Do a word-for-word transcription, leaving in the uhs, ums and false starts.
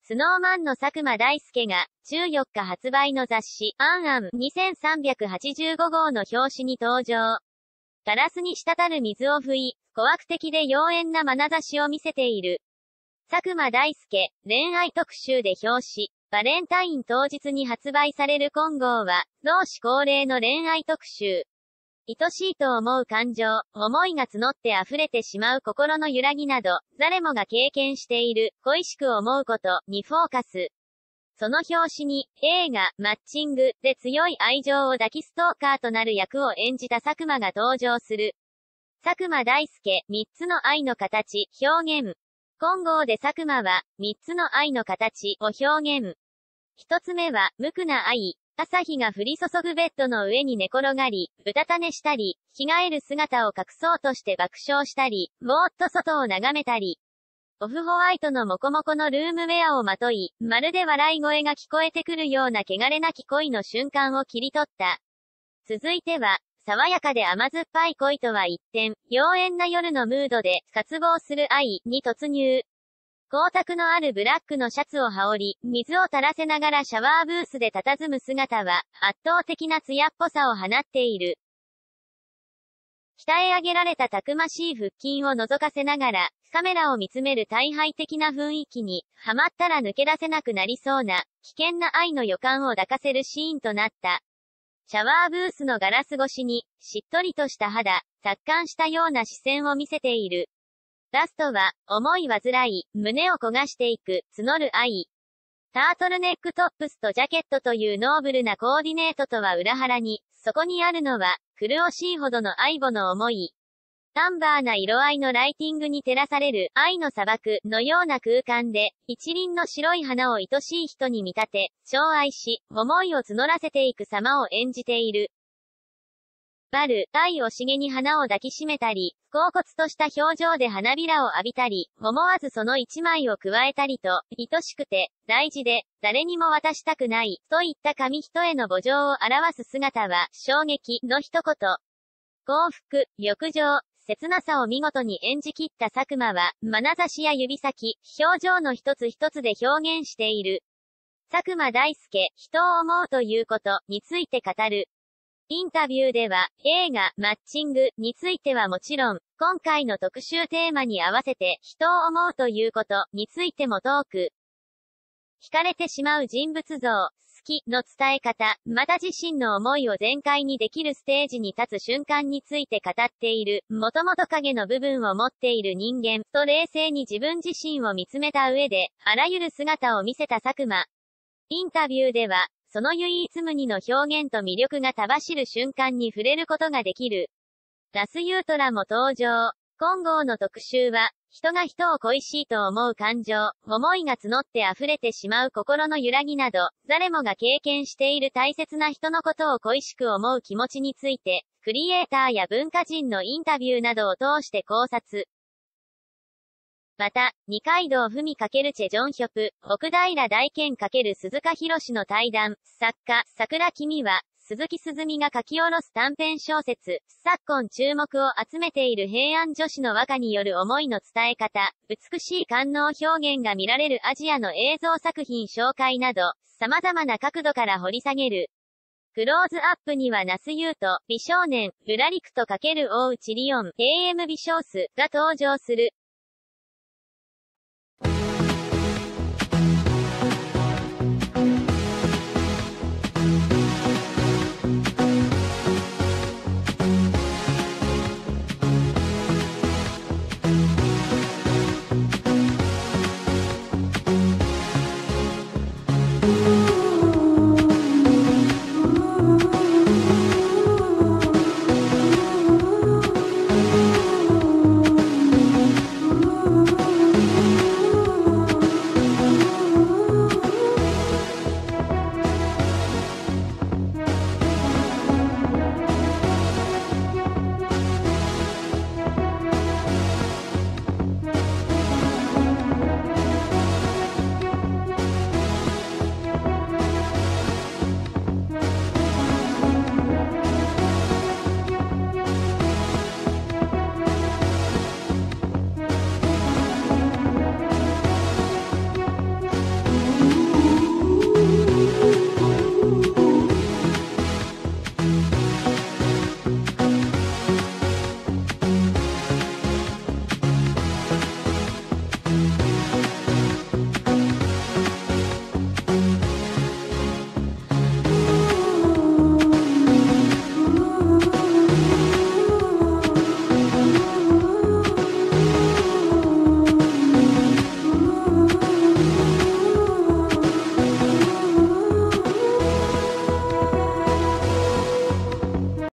スノーマンの佐久間大介が、じゅうよっか発売の雑誌、アンアンにせんさんびゃくはちじゅうごごうの表紙に登場。ガラスに滴る水を拭い、小悪的で妖艶な眼差しを見せている。佐久間大介、恋愛特集で表紙。バレンタイン当日に発売される今号は、同誌恒例の恋愛特集。愛しいと思う感情、思いが募って溢れてしまう心の揺らぎなど、誰もが経験している、恋しく思うこと、にフォーカス。その表紙に、映画、マッチング、で強い愛情を抱きストーカーとなる役を演じた佐久間が登場する。佐久間大介、みっつの愛の形、表現。今号で佐久間は、みっつの愛の形を表現。一つ目は、無垢な愛。朝日が降り注ぐベッドの上に寝転がり、うたた寝したり、着替える姿を隠そうとして爆笑したり、ぼーっと外を眺めたり。オフホワイトのモコモコのルームウェアをまとい、まるで笑い声が聞こえてくるような汚れなき恋の瞬間を切り取った。続いては、爽やかで甘酸っぱい恋とは一転、妖艶な夜のムードで、渇望する愛に突入。光沢のあるブラックのシャツを羽織り、水を垂らせながらシャワーブースで佇む姿は、圧倒的な艶っぽさを放っている。鍛え上げられたたくましい腹筋を覗かせながら、カメラを見つめる大敗的な雰囲気に、ハマったら抜け出せなくなりそうな、危険な愛の予感を抱かせるシーンとなった。シャワーブースのガラス越しに、しっとりとした肌、達観したような視線を見せている。ラストは、思い煩い、胸を焦がしていく、募る愛。タートルネックトップスとジャケットというノーブルなコーディネートとは裏腹に、そこにあるのは、苦しいほどの愛母の思い。タンバーな色合いのライティングに照らされる、愛の砂漠のような空間で、一輪の白い花を愛しい人に見立て、寵愛し、思いを募らせていく様を演じている。バル、愛をしげに花を抱きしめたり、恍惚とした表情で花びらを浴びたり、思わずその一枚を加えたりと、愛しくて、大事で、誰にも渡したくない、といった紙一重の慕情を表す姿は、衝撃の一言。幸福、欲情、切なさを見事に演じ切った佐久間は、眼差しや指先、表情の一つ一つで表現している。佐久間大介、人を思うということについて語る。インタビューでは、映画、マッチングについてはもちろん、今回の特集テーマに合わせて、人を思うということについてもトーク。惹かれてしまう人物像、好きの伝え方、また自身の思いを全開にできるステージに立つ瞬間について語っている、もともと影の部分を持っている人間と冷静に自分自身を見つめた上で、あらゆる姿を見せた佐久間。インタビューでは、その唯一無二の表現と魅力がたばしる瞬間に触れることができる。ラスユートラも登場。今号の特集は、人が人を恋しいと思う感情、思いが募って溢れてしまう心の揺らぎなど、誰もが経験している大切な人のことを恋しく思う気持ちについて、クリエイターや文化人のインタビューなどを通して考察。また、二階堂ふみ×チェジョンヒョプ、奥平大賢×鈴鹿博の対談、作家、桜君は、鈴木すずみが書き下ろす短編小説、昨今注目を集めている平安女子の和歌による思いの伝え方、美しい官能表現が見られるアジアの映像作品紹介など、様々な角度から掘り下げる。クローズアップには那須雄斗、美少年、ルラリクと×大内リオン、エーエム 美少数が登場する。